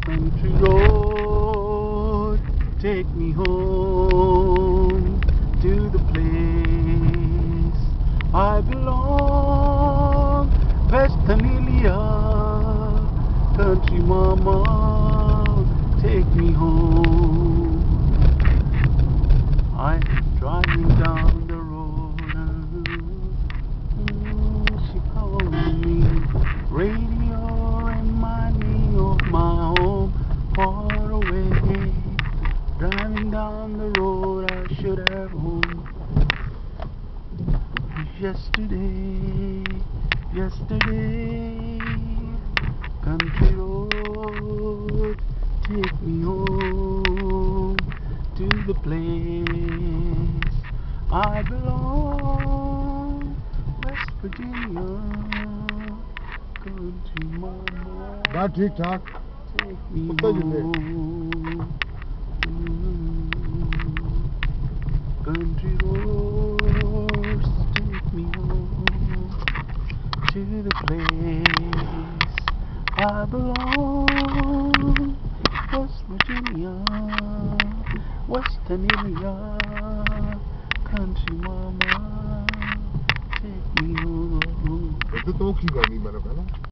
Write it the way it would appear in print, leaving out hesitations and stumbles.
Country road, take me home to the place I belong. West Amelia, country mama, take me home. I'm driving down the road, she calling me. Radio reminding of my home far away. Driving down the road I should have home. Yesterday, country road, take me home to the place I belong. West Virginia, country mama, बात ठीक ठाक take me उत्तर जिले home. Country roads, take me home to the place I belong. West Virginia, West Amelia, country mama, take me home. तो की गानी मैंने कहा ना